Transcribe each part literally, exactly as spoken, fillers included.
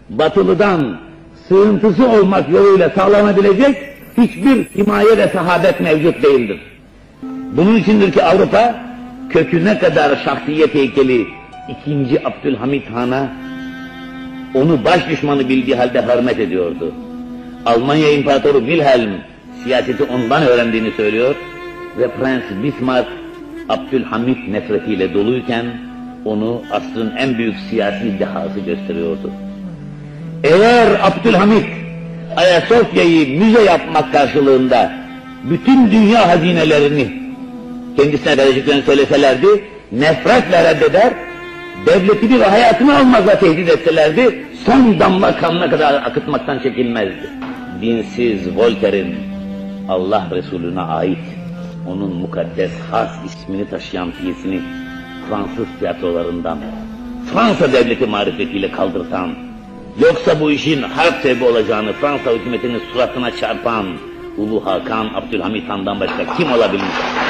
Batılı'dan sığıntısı olmak yoluyla sağlanabilecek hiçbir himaye ve sahadet mevcut değildir. Bunun içindir ki Avrupa köküne kadar şahsiyet heykeli ikinci Abdülhamit Han'a onu baş düşmanı bildiği halde hürmet ediyordu. Almanya İmparatoru Wilhelm siyaseti ondan öğrendiğini söylüyor ve Prens Bismarck Abdülhamit nefretiyle doluyken onu asrın en büyük siyasi dehası gösteriyordu. Eğer Abdülhamit Ayasofya'yı müze yapmak karşılığında bütün dünya hazinelerini kendisine vereceklerini söyleselerdi, nefretle reddeder, devletini ve hayatını almakla tehdit etselerdi, son damla kanına kadar akıtmaktan çekinmezdi. Dinsiz Voltaire'in Allah Resulüne ait onun mukaddes has ismini taşıyan piyesini Fransız tiyatrolarından Fransa devleti marifetiyle kaldırtan, yoksa bu işin harp sebebi olacağını Fransa hükümetinin suratına çarpan Ulu Hakan Abdülhamit Han'dan başka kim olabilir?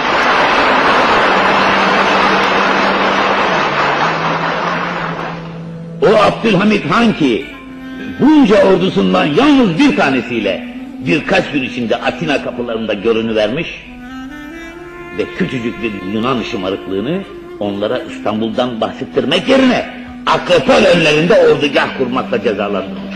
O Abdülhamit Han ki bunca ordusundan yalnız bir tanesiyle birkaç gün içinde Atina kapılarında görünüvermiş ve küçücük bir Yunan şımarıklığını onlara İstanbul'dan bahsettirmek yerine Akropol önlerinde ordugah kurmakla cezalandırmış.